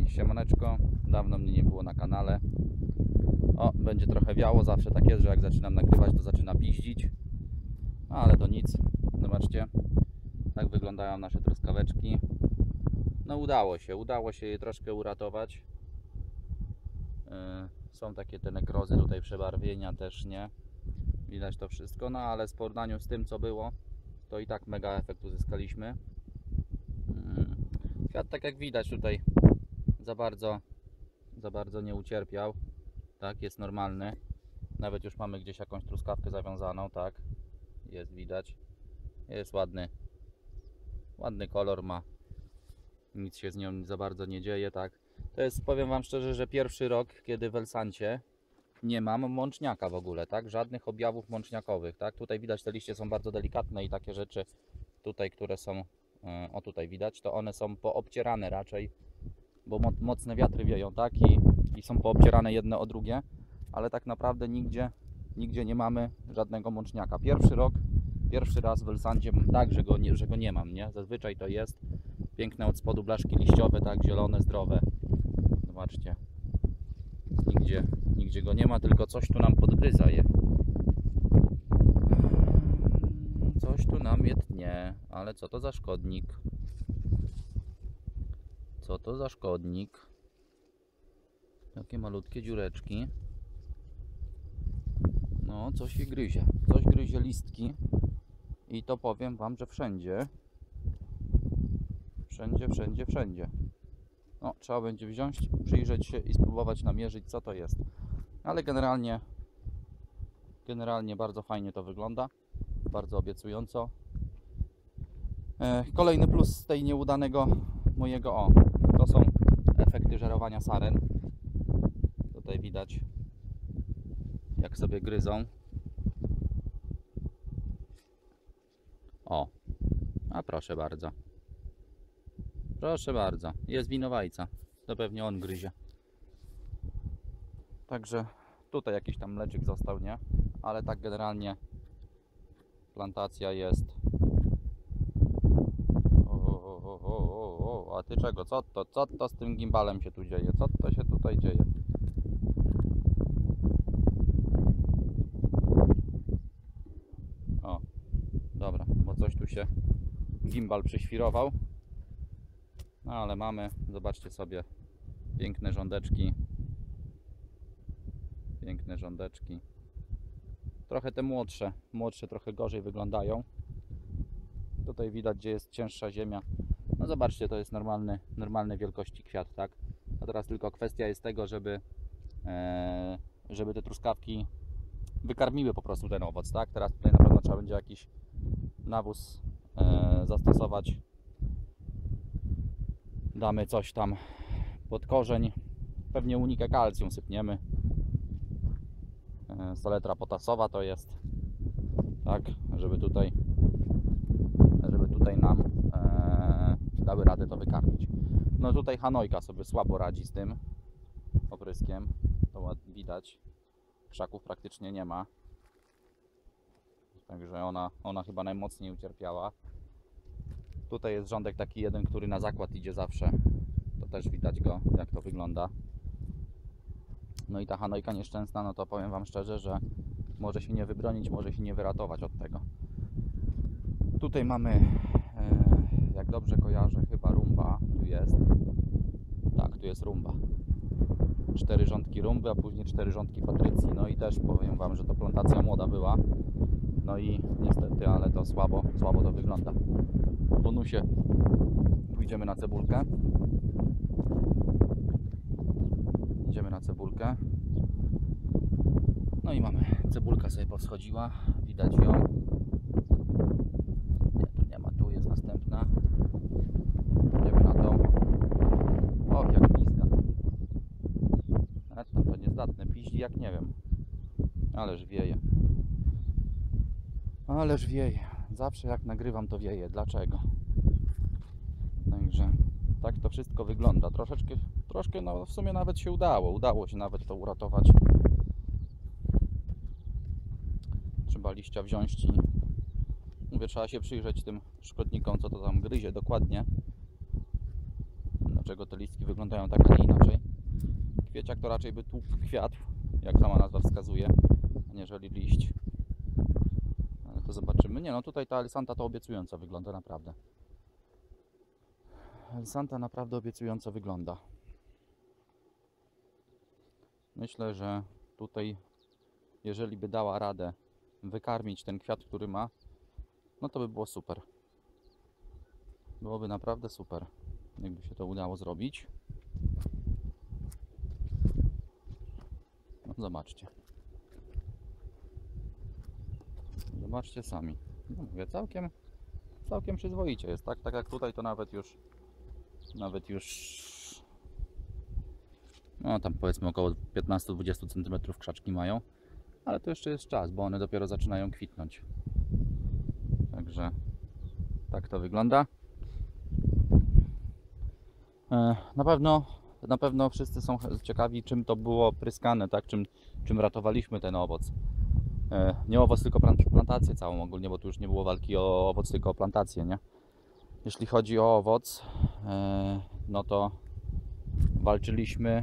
Siemaneczko, dawno mnie nie było na kanale. O, będzie trochę wiało, zawsze tak jest, że jak zaczynam nagrywać, to zaczyna piździć. Ale to nic, zobaczcie, tak wyglądają nasze truskaweczki. No udało się je troszkę uratować. Są takie te nekrozy, tutaj przebarwienia też nie. Widać to wszystko, no ale w porównaniu z tym co było, to i tak mega efekt uzyskaliśmy. Kwiat, tak jak widać tutaj, za bardzo nie ucierpiał. Tak, jest normalny. Nawet już mamy gdzieś jakąś truskawkę zawiązaną, tak. Jest widać. Jest ładny kolor ma. Nic się z nią za bardzo nie dzieje, tak. To jest, powiem wam szczerze, że pierwszy rok, kiedy w Elsancie nie mam mączniaka w ogóle, tak. Żadnych objawów mączniakowych, tak. Tutaj widać, te liście są bardzo delikatne i takie rzeczy tutaj, które są, o tutaj widać, to one są poobcierane raczej, bo mocne wiatry wieją, tak, i są poobcierane jedne o drugie, ale tak naprawdę nigdzie nie mamy żadnego mączniaka. Pierwszy raz w Elsancie tak, że go nie mam, nie? Zazwyczaj to jest piękne od spodu blaszki liściowe, tak, zielone, zdrowe. Zobaczcie, nigdzie go nie ma, tylko coś tu nam podgryza je. Coś tu nam je tnie, ale co to za szkodnik? Co to za szkodnik? Takie malutkie dziureczki. No, coś je gryzie. Coś gryzie listki. I to powiem wam, że wszędzie. Wszędzie. No, trzeba będzie wziąć, przyjrzeć się i spróbować namierzyć, co to jest. Ale generalnie bardzo fajnie to wygląda. Bardzo obiecująco. Kolejny plus z tej nieudanego mojego, to są efekty żerowania saren. Tutaj widać, jak sobie gryzą. O, a proszę bardzo. Proszę bardzo, jest winowajca. To pewnie on gryzie. Także tutaj jakiś tam mleczyk został, nie? Ale tak generalnie plantacja jest. A ty czego? Co to z tym gimbalem się tu dzieje? Co to się tutaj dzieje? O, dobra, bo coś tu się gimbal przyświrował. No ale mamy, zobaczcie sobie, piękne rządeczki. Piękne rządeczki. Trochę te młodsze trochę gorzej wyglądają. Tutaj widać, gdzie jest cięższa ziemia. No zobaczcie, to jest normalnej wielkości kwiat, tak? A teraz tylko kwestia jest tego, żeby te truskawki wykarmiły po prostu ten owoc, tak? Teraz tutaj na pewno trzeba będzie jakiś nawóz zastosować. Damy coś tam pod korzeń. Pewnie unikę kalcjum sypniemy. Saletra potasowa to jest, tak? Żeby tutaj nam dały radę to wykarmić. No tutaj Hanojka sobie słabo radzi z tym opryskiem. To widać. Krzaków praktycznie nie ma. Także ona chyba najmocniej ucierpiała. Tutaj jest rządek taki jeden, który na zakład idzie zawsze. To też widać go, jak to wygląda. No i ta Hanojka nieszczęsna, no to powiem wam szczerze, że może się nie wybronić, może się nie wyratować od tego. Tutaj mamy, jak dobrze kojarzę, chyba rumba tu jest. Tak, tu jest rumba. 4 rządki rumby, a później 4 rządki patrycji. No i też powiem wam, że to plantacja młoda była. No i niestety, ale to słabo to wygląda. W bonusie pójdziemy na cebulkę. Idziemy na cebulkę. No i mamy, cebulka sobie powschodziła. Widać ją. Nie, tu nie ma, tu jest następna. Idziemy na tą. Och, jak pizga. To niezdatne, piździ jak nie wiem. Ależ wieje. Ależ wieje. Zawsze jak nagrywam, to wieje. Dlaczego? Także tak to wszystko wygląda. Troszkę, no w sumie nawet się udało. Udało się nawet to uratować. Trzeba liścia wziąć i mówię, trzeba się przyjrzeć tym szkodnikom, co to tam gryzie dokładnie. dlaczego te listki wyglądają tak, a nie inaczej. Kwieciak to raczej by tłukł kwiat, jak sama nazwa wskazuje, aniżeli liść. Ale to zobaczymy. Nie no, tutaj ta Alisanta to obiecująco wygląda naprawdę. Alisanta naprawdę obiecująco wygląda. Myślę, że tutaj, jeżeli by dała radę wykarmić ten kwiat, który ma, no to by było super. Byłoby naprawdę super, jakby się to udało zrobić. No, zobaczcie. Zobaczcie sami. No mówię, całkiem przyzwoicie jest, tak? Tak jak tutaj to nawet już no tam powiedzmy około 15-20 cm krzaczki mają, ale to jeszcze jest czas, bo one dopiero zaczynają kwitnąć. Także tak to wygląda. Na pewno wszyscy są ciekawi, czym to było pryskane, tak? Czym ratowaliśmy ten owoc. Nie owoc, tylko plantację całą ogólnie, bo tu już nie było walki o owoc, tylko o plantację, nie? Jeśli chodzi o owoc, no to walczyliśmy,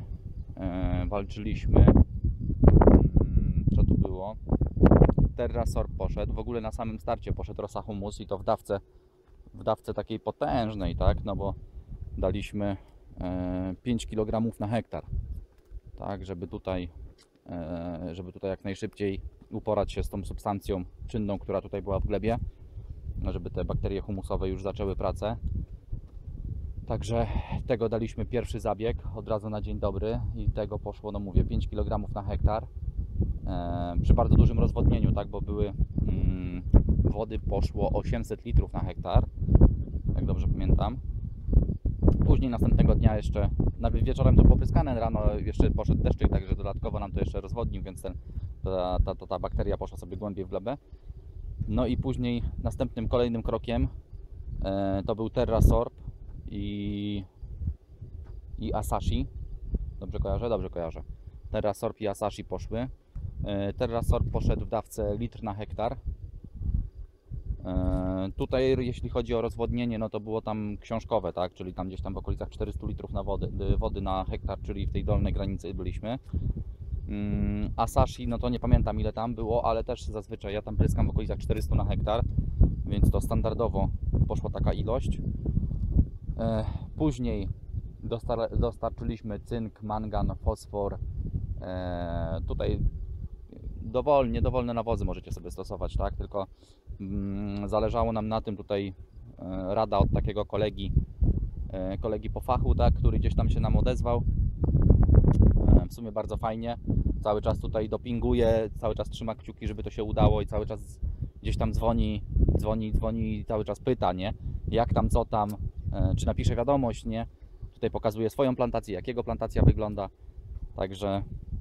co tu było? Terrasorb poszedł, w ogóle na samym starcie poszedł Rosa Humus i to w dawce takiej potężnej, tak? No bo daliśmy 5 kg na hektar, tak? Żeby tutaj jak najszybciej uporać się z tą substancją czynną, która tutaj była w glebie, żeby te bakterie humusowe już zaczęły pracę. Także tego daliśmy pierwszy zabieg od razu na dzień dobry i tego poszło, no mówię, 5 kg na hektar przy bardzo dużym rozwodnieniu, tak, bo były wody poszło 800 litrów na hektar, jak dobrze pamiętam. Później następnego dnia jeszcze, nawet wieczorem to popryskane, rano jeszcze poszedł deszczyk, także dodatkowo nam to jeszcze rozwodnił, więc ta bakteria poszła sobie głębiej w glebę. No i później następnym, kolejnym krokiem to był Terrasorb i Asahi. Dobrze kojarzę? Dobrze kojarzę. Terrasorb i Asahi poszły. Terrasorb poszedł w dawce litr na hektar. Tutaj jeśli chodzi o rozwodnienie, no to było tam książkowe, tak? Czyli tam gdzieś tam w okolicach 400 litrów na wody na hektar, czyli w tej dolnej granicy byliśmy. Asahi, no to nie pamiętam ile tam było, ale też zazwyczaj ja tam pryskam w okolicach 400 na hektar, więc to standardowo poszła taka ilość. Później dostarczyliśmy cynk, mangan, fosfor. Tutaj dowolne nawozy możecie sobie stosować, tak? Tylko zależało nam na tym, tutaj rada od takiego kolegi po fachu, tak? Który gdzieś tam się nam odezwał. W sumie bardzo fajnie. Cały czas tutaj dopinguje, cały czas trzyma kciuki, żeby to się udało i cały czas gdzieś tam dzwoni i cały czas pyta, nie? Jak tam, co tam, czy napisze wiadomość, nie? Tutaj pokazuje swoją plantację, jak jego plantacja wygląda. Także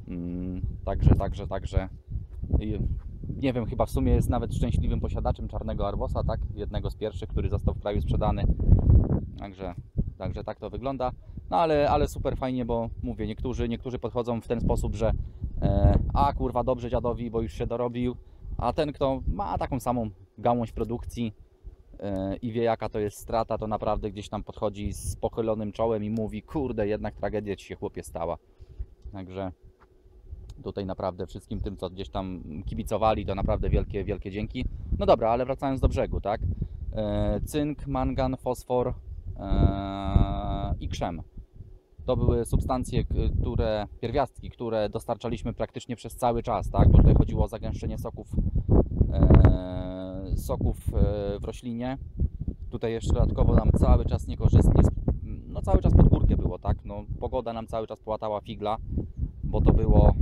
nie wiem, chyba w sumie jest nawet szczęśliwym posiadaczem czarnego arbosa, tak? Jednego z pierwszych, który został w kraju sprzedany. Także tak to wygląda. No ale super fajnie, bo mówię, niektórzy podchodzą w ten sposób, że a kurwa dobrze dziadowi, bo już się dorobił, a ten, kto ma taką samą gałąź produkcji i wie jaka to jest strata, to naprawdę gdzieś tam podchodzi z pochylonym czołem i mówi, kurde, jednak tragedia ci się chłopie stała. Także tutaj naprawdę wszystkim tym, co gdzieś tam kibicowali, to naprawdę wielkie dzięki. No dobra, ale wracając do brzegu, tak? Cynk, mangan, fosfor i krzem. To były substancje, pierwiastki, które dostarczaliśmy praktycznie przez cały czas, tak? Bo tutaj chodziło o zagęszczenie soków w roślinie. Tutaj jeszcze dodatkowo nam cały czas niekorzystnie, no cały czas pod górkę było, tak? No, pogoda nam cały czas płatała figla, bo to było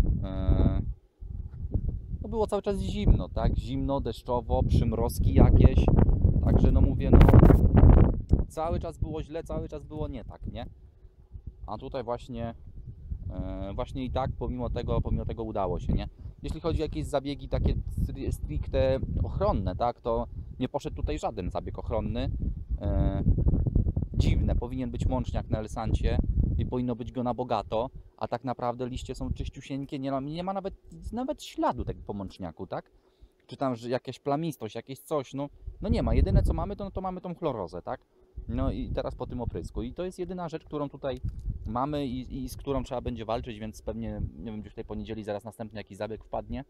cały czas zimno, tak? Zimno, deszczowo, przymrozki jakieś. Także no mówię, no cały czas było źle, cały czas było nie tak, nie? A tutaj właśnie i tak pomimo tego udało się, nie? Jeśli chodzi o jakieś zabiegi takie stricte ochronne, tak? To nie poszedł tutaj żaden zabieg ochronny. Dziwne, powinien być mączniak na Elsancie i powinno być go na bogato, a tak naprawdę liście są czyściusieńkie, nie ma nawet śladu tego po mączniaku, tak? Czy tam że jakaś plamistość, jakieś coś, no nie ma. Jedyne co mamy, to mamy tą chlorozę, tak? No i teraz po tym oprysku. I to jest jedyna rzecz, którą tutaj mamy i z którą trzeba będzie walczyć, więc pewnie, nie wiem, gdzieś tutaj po niedzieli zaraz następny jakiś zabieg wpadnie.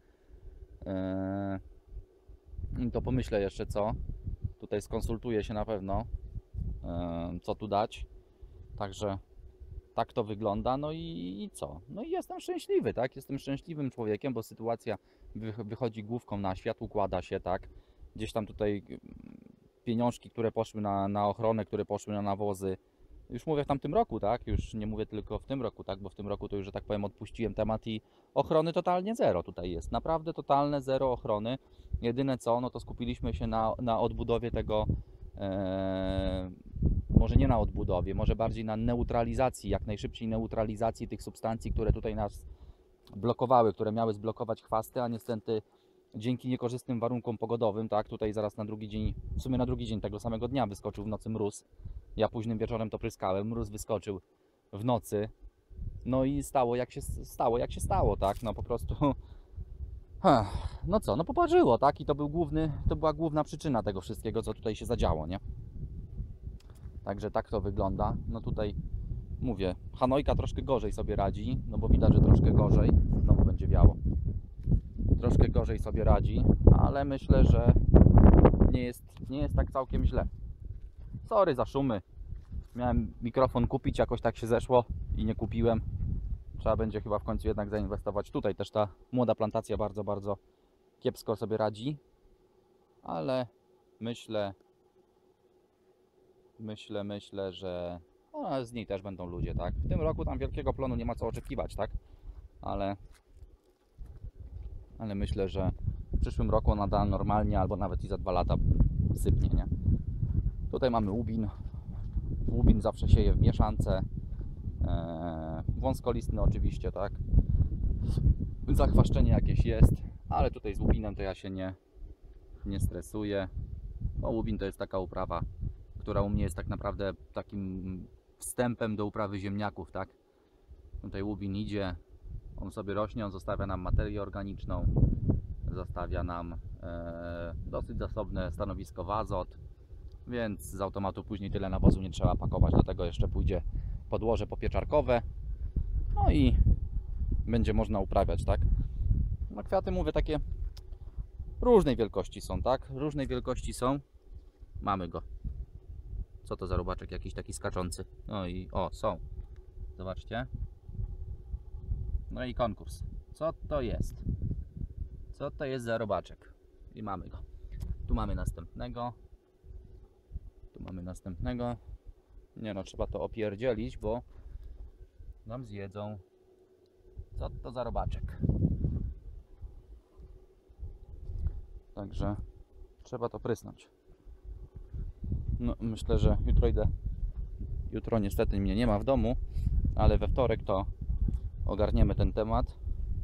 To pomyślę jeszcze co. Tutaj skonsultuję się na pewno, co tu dać. Także tak to wygląda. No i co? No i jestem szczęśliwy, tak? Jestem szczęśliwym człowiekiem, bo sytuacja wychodzi główką na świat, układa się, tak? Gdzieś tam tutaj pieniążki, które poszły na ochronę, które poszły na nawozy. Już mówię w tamtym roku, tak? Już nie mówię tylko w tym roku, tak? Bo w tym roku to już, że tak powiem, odpuściłem temat i ochrony totalnie zero tutaj jest. Naprawdę totalne zero ochrony. Jedyne co, no to skupiliśmy się na odbudowie tego, może nie na odbudowie, może bardziej na neutralizacji, jak najszybciej neutralizacji tych substancji, które tutaj nas blokowały, które miały zblokować chwasty, a niestety dzięki niekorzystnym warunkom pogodowym, tak, tutaj zaraz na drugi dzień, w sumie na drugi dzień tego samego dnia wyskoczył w nocy mróz. Ja późnym wieczorem to pryskałem, mróz wyskoczył w nocy. No i stało jak się stało, tak, no po prostu no co, no poparzyło, tak, i to była główna przyczyna tego wszystkiego, co tutaj się zadziało, nie? Także tak to wygląda. No tutaj mówię, Hanojka troszkę gorzej sobie radzi, no bo widać, że troszkę gorzej, znowu będzie wiało. Troszkę gorzej sobie radzi, ale myślę, że nie jest tak całkiem źle. Sorry za szumy. Miałem mikrofon kupić, jakoś tak się zeszło i nie kupiłem. Trzeba będzie chyba w końcu jednak zainwestować. Tutaj też ta młoda plantacja bardzo, bardzo kiepsko sobie radzi. Ale myślę, że z niej też będą ludzie, tak? W tym roku tam wielkiego plonu nie ma co oczekiwać, tak? Ale myślę, że w przyszłym roku ona da normalnie, albo nawet i za 2 lata sypnie, nie? Tutaj mamy łubin. Łubin zawsze sieje w mieszance. Wąskolistny oczywiście, tak? Zachwaszczenie jakieś jest, ale tutaj z łubinem to ja się nie stresuję. Bo łubin to jest taka uprawa, która u mnie jest tak naprawdę takim wstępem do uprawy ziemniaków, tak? Tutaj łubin idzie, on sobie rośnie, on zostawia nam materię organiczną, zostawia nam dosyć zasobne stanowisko w azot, więc z automatu później tyle nawozu nie trzeba pakować. Do tego jeszcze pójdzie podłoże popieczarkowe, no i będzie można uprawiać, tak? No kwiaty, mówię, takie różnej wielkości są, tak? Różnej wielkości są. Mamy go. Co to za robaczek? Jakiś taki skaczący. No i są. Zobaczcie. No i konkurs. Co to jest? Co to jest za robaczek? I mamy go. Tu mamy następnego. Tu mamy następnego. Nie no, trzeba to opierdzielić, bo nam zjedzą. Co to za robaczek? Także trzeba to prysnąć. No, myślę, że jutro idę. Jutro niestety mnie nie ma w domu, ale we wtorek to ogarniemy ten temat.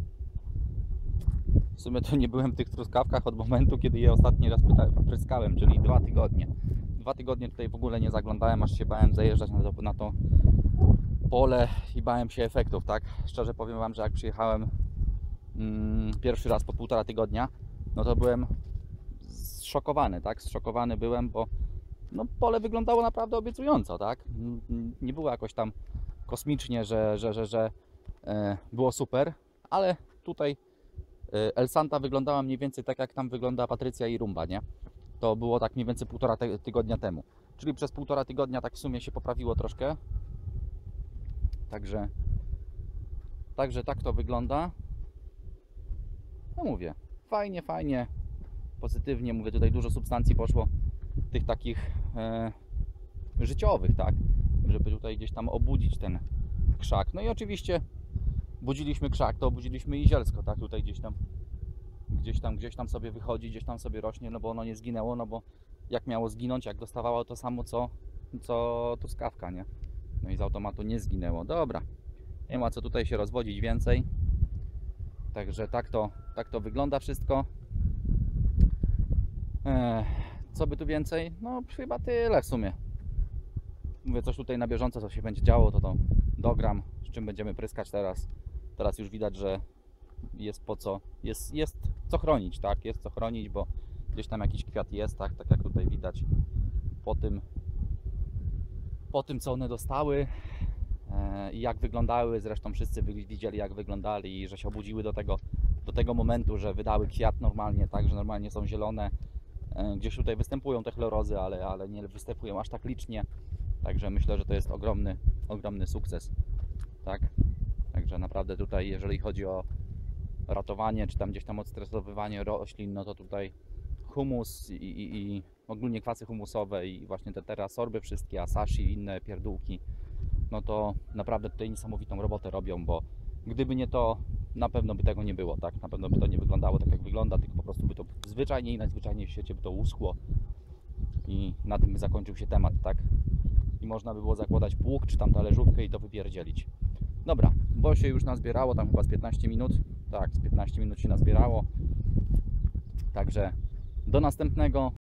W sumie to nie byłem w tych truskawkach od momentu, kiedy je ostatni raz pryskałem, czyli 2 tygodnie. 2 tygodnie tutaj w ogóle nie zaglądałem, aż się bałem zajeżdżać na to pole i bałem się efektów, tak? Szczerze powiem Wam, że jak przyjechałem pierwszy raz po 1,5 tygodnia, no to byłem zszokowany, tak? Zszokowany byłem, bo no, pole wyglądało naprawdę obiecująco, tak? Nie było jakoś tam kosmicznie, że było super, ale tutaj El Santa wyglądała mniej więcej tak, jak tam wygląda Patrycja i Rumba, nie? To było tak mniej więcej 1,5 tygodnia temu. Czyli przez 1,5 tygodnia tak w sumie się poprawiło troszkę. Także tak to wygląda. No mówię, fajnie, pozytywnie, mówię, tutaj dużo substancji poszło, tych takich życiowych, tak? Żeby tutaj gdzieś tam obudzić ten krzak. No i oczywiście budziliśmy krzak, to obudziliśmy i zielsko, tak? Tutaj gdzieś tam sobie wychodzi, gdzieś tam sobie rośnie, no bo ono nie zginęło, no bo jak miało zginąć, jak dostawało to samo co truskawka, nie? No i z automatu nie zginęło. Dobra, nie ma co tutaj się rozwodzić więcej. Także tak to wygląda wszystko. Co by tu więcej? No chyba tyle w sumie. Mówię, coś tutaj na bieżąco, co się będzie działo, to dogram, z czym będziemy pryskać teraz. Teraz już widać, że jest po co, jest co chronić, tak? Jest co chronić, bo gdzieś tam jakiś kwiat jest, tak? Tak jak tutaj widać po tym, co one dostały i jak wyglądały. Zresztą wszyscy widzieli, jak wyglądali i że się obudziły do tego momentu, że wydały kwiat normalnie, tak, że normalnie są zielone. Gdzieś tutaj występują te chlorozy, ale nie występują aż tak licznie. Także myślę, że to jest ogromny sukces, tak. Także naprawdę tutaj, jeżeli chodzi o ratowanie, czy tam gdzieś tam odstresowywanie roślin, no to tutaj humus i ogólnie kwasy humusowe i właśnie te terasorby wszystkie, asashi i inne pierdółki, no to naprawdę tutaj niesamowitą robotę robią, bo gdyby nie to, na pewno by tego nie było, tak? Na pewno by to nie wyglądało tak, jak wygląda, tylko po prostu by to zwyczajnie i najzwyczajniej w świecie by to uschło i na tym by zakończył się temat, tak? I można by było zakładać pług, czy tam talerzówkę i to wypierdzielić. Dobra, bo się już nazbierało, tam chyba z 15 minut, tak, z 15 minut się nazbierało, także do następnego.